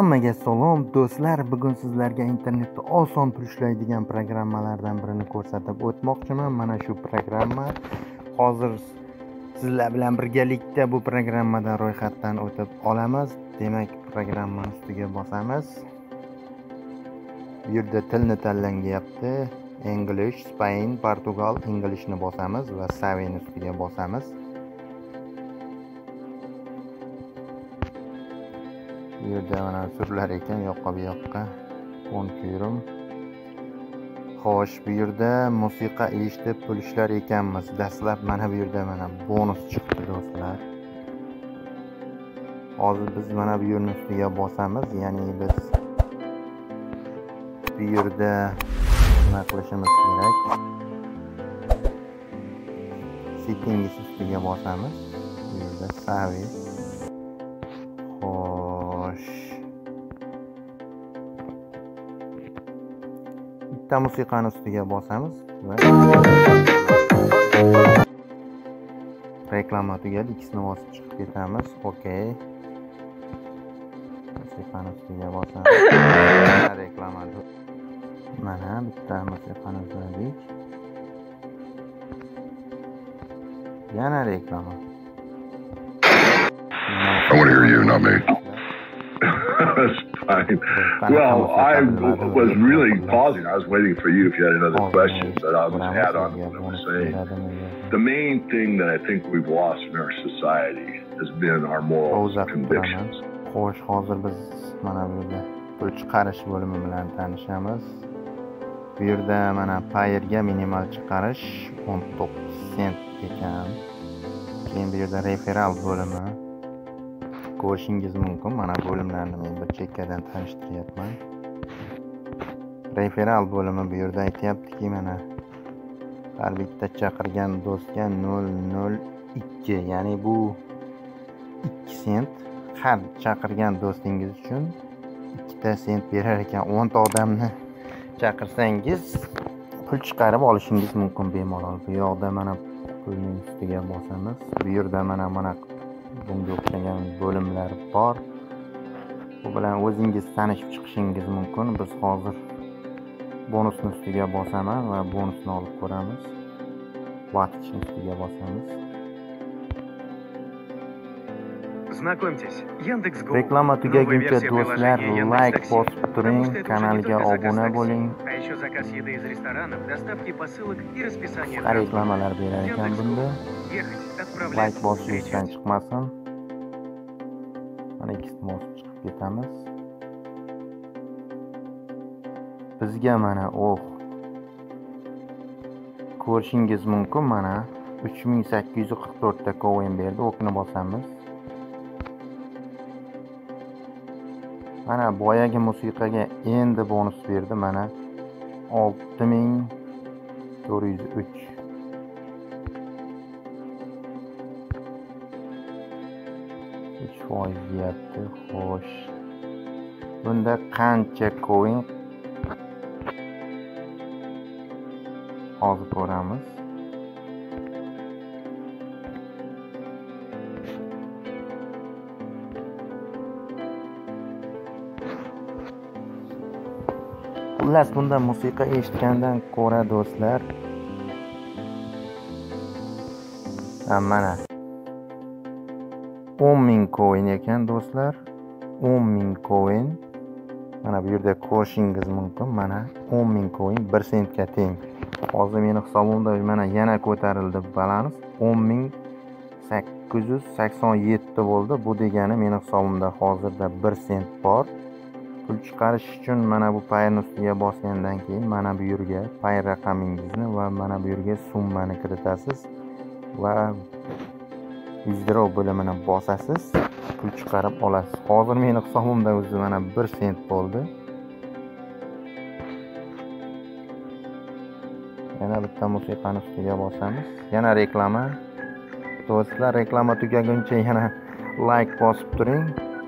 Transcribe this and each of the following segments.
Hammaga salom do'stlar. Bugun sizlarga internetda oson pul ishlaydigan programmalardan birini ko'rsatib o'tmoqchiman. Mana shu programma. Hozir sizlar bilan birgalikda bu programmadan ro'yxatdan o'tib olamiz. Demak, programma ustiga bosamiz. Bu yerda tilni tanlanyapti. English, Spain, Portugal, Englishni bosamiz va Save ustiga bosamiz. Bu yerda mana surlar ekan, yoqqa bu yoqqa ko'rim. Xo'sh, bu yerda musiqa eshitib pul ishlar ekanmiz. Dastlab mana bu yerda mana bonus chiqdi do'stlar. Hozir biz mana bu yerning ustiga bosamiz. Ya'ni biz bu yerda nima qilishimiz kerak? Settings ustiga bosamiz. Bu yerda Save. Bitta musiqani ustiga bosamiz va reklama tugadi. Ikkisini bosib chiqib ketamiz. Okey. Musiqani ustiga bosamiz. Reklama. Mana bitta musiqani uladik. Yana reklama. I want to hear you, not me. That's fine. Well, I was really pausing. I was waiting for you if you had another question that I was add on to what I was saying. The main thing that I think we've lost in our society has been our moral convictions. Xo'sh, hozir biz mana bu yerda pul chiqarish bo'limi bilan tanishamiz. Bu yerda mana payerga minimal chiqarish 19 sent ekan. Keyin bu yerda referral bo'limi ko'rishingiz mumkin. Mana bo'limlarni men bir chekkadan tanishtiryapman. Referral bo'limi bu yerda aytayaptiki, mana har bitta chaqirgan do'stga 0.02, ya'ni bu 2 sent. Har chaqirgan do'stingiz uchun 2 sent berar ekan. 10 ta odamni chaqirsangiz pul chiqarib olishingiz mumkin bemalol. Bu yoqda mana pulning ustiga bosamiz. Bu yerda mana bunga o'xshagan bo'limlar bor. Bu bilan o'zingiz tanishib chiqishingiz mumkin. Biz hozir bonusni ustiga bosaman va bonusni olib ko'ramiz. Vaqtni ustiga bosamiz. Reklama tugaguncha do'stlar like bosib turing, kanalga obuna bo'ling. Reklamalar berar ekan bunda. Like bosishdan chiqmasin. Mana ikkisini bosib chiqib ketamiz. Bizga mana ko'rishingiz mumkin. Mana 3844 ta coin berdi. O'kni bosamiz. Mana boyagi musiqaga endi bonus berdi. Mana 6403. Foiz deyapti. Xo'sh. Bunda qancha coin? Hozir ko'ramiz. Xullas, bunda musiqa eshitgandan ko'ra do'stlar, mana 10.000 coin ekan do'stlar. 10.000 coin. Mana bu yerda ko'rishingiz mumkin. Mana 10.000 coin 1 sentga teng. Hozir meni hisobimda mana yana ko'tarildi balans. 10.887 bo'ldi. Bu degani meni hisobimda hozirda 1 sent bor. Pul chiqarish uchun mana bu payni ustiga bosgandan keyin mana bu yerga pay raqamingizni va mana bu yerga summani kiritasiz va withdraw bo'limini bosasiz, pul chiqarib olasiz. Hozir meni hisobimda o'zi mana 1 sent bo'ldi. Yana bitta musiqani ustiga bosamiz. Yana reklama. Do'stlar, reklama tugaguncha yana like bosib turing.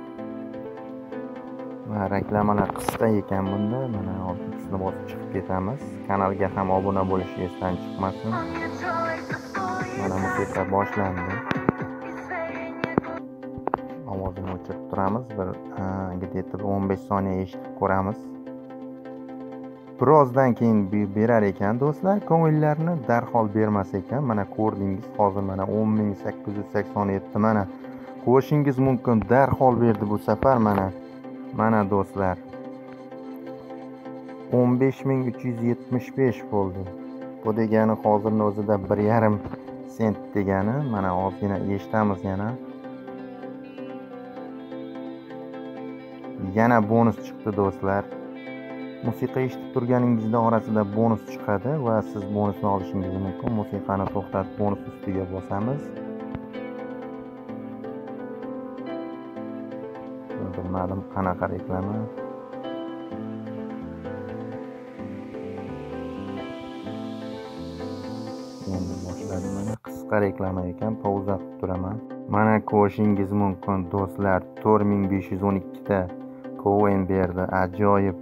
Va reklamalar qisqa ekan bunda. Mana ikisini bosib chiqib ketamiz. Kanalga ham obuna bo'lish esdan chiqmasin. Mana musiqa boshlandi. Ovozini o'chirib turamiz. Bir где-то 15 soniya eshitib ko'ramiz. Birozdan keyin berar ekan do'stlar, ko'ngillarni darhol bermas ekan. Mana ko'rdingiz, hozir mana 10.887 mana qo'shingiz mumkin. Darhol berdi bu safar mana do'stlar. 15.375 bo'ldi. Bu degani hozirning o'zida 1,5 sent degani. Mana ozgina eshitamiz yana bonus chiqdi do'stlar. Musiqa eshitib turganingizda orasida bonus chiqadi va siz bonusni olishingiz mumkin. Musiqani to'xtatib bonus ustiga bosamiz. Bilmadim qanaqa reklama. Endi boshladim. Mana qisqa reklama ekan, pauza qilib turaman. Mana ko'rishingiz mumkin do'stlar, 4512 ta coin berdi. Ajoyib.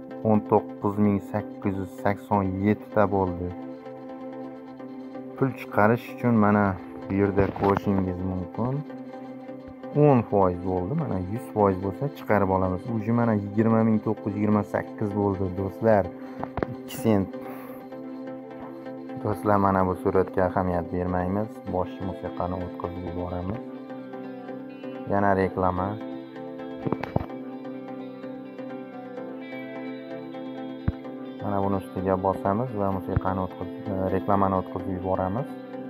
19.887 ta bo'ldi. Pul chiqarish uchun mana bu yerda ko'rishingiz mumkin. 10% bo'ldi. Mana 100% bo'lsa chiqarib olamiz. Uji mana 20.928 bo'ldi do'stlar. 2 sent. Do'stlar, mana bu suratga ahamiyat bermaymiz. Bosh musiqani o'tkazib yuboramiz. Yana reklama. Mana buni ustiga bosamiz va musiqani reklamani o'tkazib yuboramiz.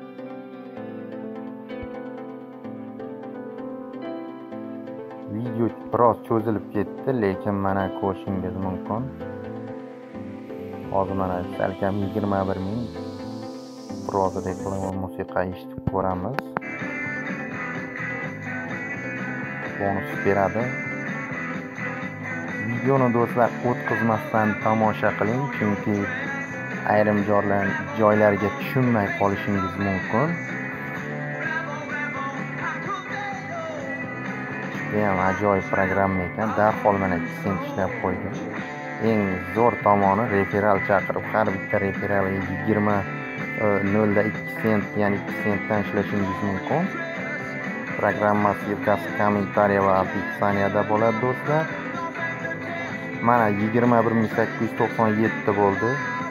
Video biroz cho'zilib ketdi, lekin mana ko'rishingiz mumkin. Hozir mana salkam 21.000 biroz reklama musiqa eshitib ko'ramiz. Bonus beradi. Videoni do'stlar o'tkazmasdan tomosha qiling, chunki ayrim joylarga tushunmay qolishingiz mumkin. Judayam ajoyib programma ekan. Darhol mana 2 sent ishlab qo'ydi. Eng zo'r tomoni referal chaqirib, har bitta referalga 20.02 sent, ya'ni 2 sentdan ishlashingiz mumkin. Programma ссылкасы kommentariy va описанияda bo'ladi do'stlar. Mana 21.897 bo'ldi.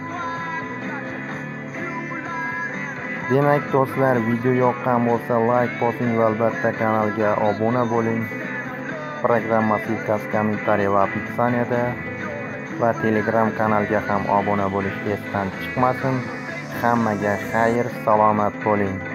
Demak do'stlar, video yoqqan bo'lsa like bosing va albatta kanalga obuna bo'ling. Programma ссылкасы kommentariy va описанияda va Telegram kanalga ham obuna bo'lish esdan chiqmasin. Hammaga xayr, salomat bo'ling.